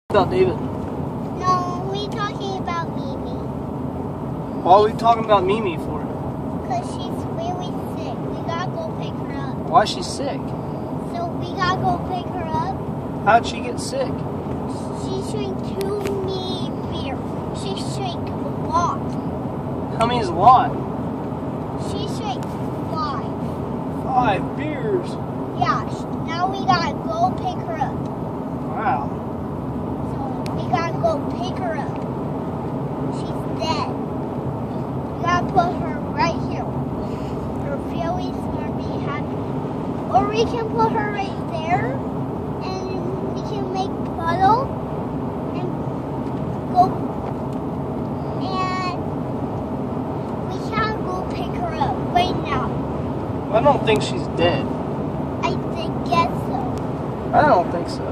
About David. No, we're talking about Mimi. Why are we talking about Mimi for? Because she's really sick. We gotta go pick her up. Why is she sick? So we gotta go pick her up. How'd she get sick? She drank too many beer. She drank a lot. How many is a lot? She drank 5. 5 beers. Yeah, now we gotta go pick her up. Wow. So we gotta go pick her up. She's dead. We gotta put her right here. Her feelings gonna be happy. Or we can put her right there, and we can make puddle and go. And we can go pick her up right now. I don't think she's dead. I guess so. I don't think so.